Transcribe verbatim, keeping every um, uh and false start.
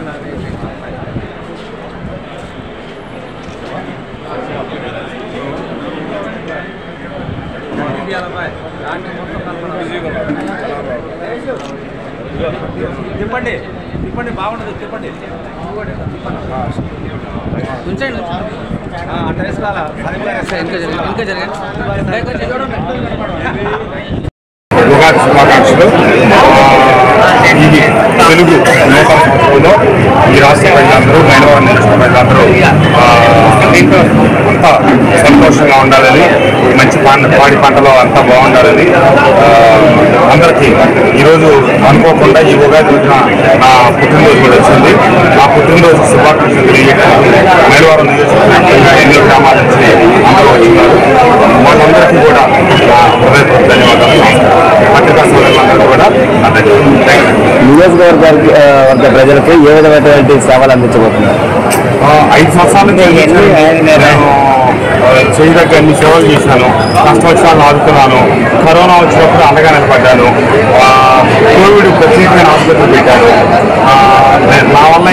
తిప్పండి తిప్పండి బాగుంటుంది తిప్పండి అట్లా వేసుకోవాలా ఇంకా ఉగాది శుభాకాంక్షలు. ఇది తెలుగు నూతన సంవత్సరంలో ఈ రాష్ట్ర ప్రజలందరూ మైనవారి నియోజకవర్గ ప్రజలందరూ అంతా సంతోషంగా ఉండాలని, మంచి పంట పాడి పంటలో అంతా బాగుండాలని అందరికీ ఈరోజు అనుకోకుండా ఈ ఉగాది రోజున నా పుట్టినరోజు కూడా వచ్చింది. నా పుట్టినరోజు శుభాకాంక్షలు తెలియజేయడానికి మైనవారి నియోజకవర్గంగా ఎన్నో గ్రామాల నుంచి అందరూ వచ్చినారు. వాళ్ళందరికీ కూడా హృదయపూర్వక ధన్యవాదాలు. పత్రికా సోదరులందరూ కూడా నియోజకవర్గానికి వర్గ ప్రజలకు ఏ విధమైనటువంటి సేవలు అందించబోతున్నారు? ఐదు సంవత్సరాల నుంచి నేను చేయదగ్గ అన్ని సేవలు చేశాను. కష్టం వచ్చిన ఆదుకున్నాను. కరోనా వచ్చినప్పుడు అండగా నిలబడ్డాను. కోవిడ్ ప్రత్యేకమైన ఆసుపత్రి పెట్టాను. నా వల్ల